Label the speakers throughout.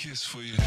Speaker 1: kiss for you.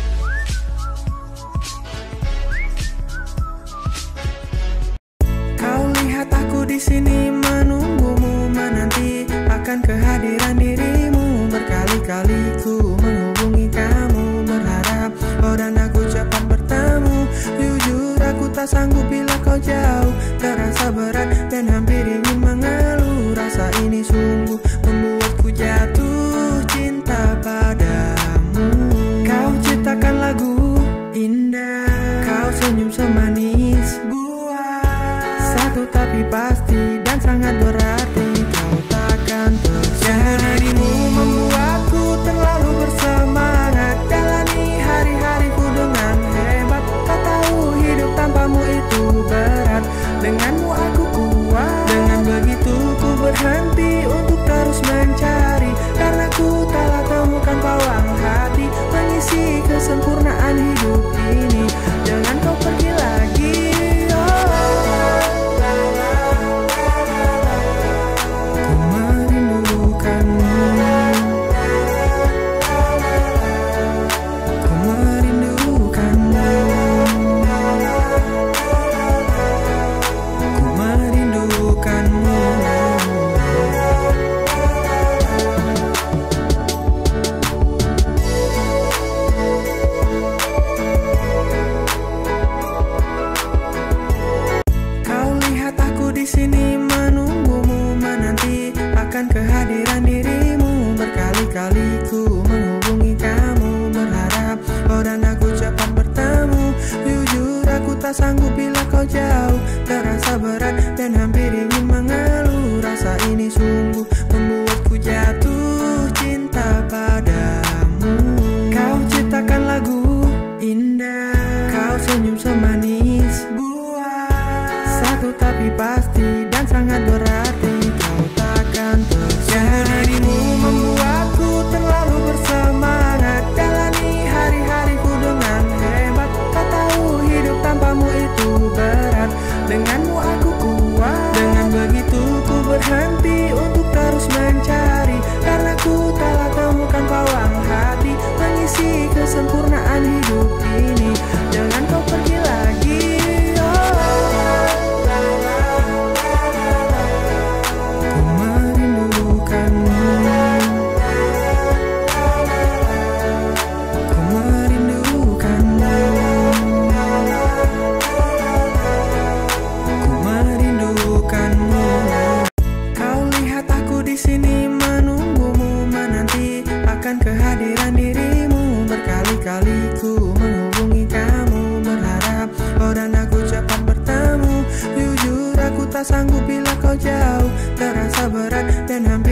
Speaker 2: Kau lihat aku di sini menunggumu, menanti akan kehadiran dirimu. Berkali-kali ku menghubungi kamu, berharap kau dan aku cepat bertemu. Jujur aku tak sanggup bila kau jauh, terasa berat dan hampir ingin mengeluh. Rasa ini sungguh membuatku jatuh cinta padamu. Kau ciptakan lagu indah, kau senyum semanis buah. Satu tapi pasti dan sangat berarti, kau takkan terjadi. Dirimu membuatku terlalu bersemangat, jalani hari-hariku dengan hebat. Tak tahu hidup tanpamu itu berat, denganmu aku kuat. Dengan begitu ku berhenti untuk terus mencari, karena ku telah temukan pawang hati mengisi kesempurnaan hidup ini. Jangan kau pergi lagi, ku merindukanmu, ku merindukanmu, ku merindukanmu. Kau lihat aku di sini menunggumu, menanti akan kehadiran dirimu. Berkali-kali ku menghubungi kamu, berharap kau dan aku cepat bertemu. Jujur aku tak sanggup bila kau jauh, terasa berat dan hampir ingin mengeluh. Rasa ini sungguh membuatku jatuh cinta padamu. Kau ciptakan lagu indah, kau senyum semanis buah. Satu tapi pasti dan sangat berarti, kau takkan terjadi. Dirimu membuatku terlalu bersemangat, jalani hari-hariku dengan hebat. Tak tahu hidup tanpamu itu berat, denganmu aku kuat. Dengan begitu ku berhenti untuk terus mencari, karena ku telah temukan pawang hati mengisi kesempurnaan hidup ini. Jangan kau pergi lagi, ku merindukanmu, ku merindukanmu, ku merindukanmu. Kau lihat aku di sini menunggumu, menanti akan kehadiran dirimu. Berkali-kali ku menghubungi kamu, berharap kau dan aku cepat bertemu. Jujur aku tak sanggup bila kau jauh, terasa berat dan hampir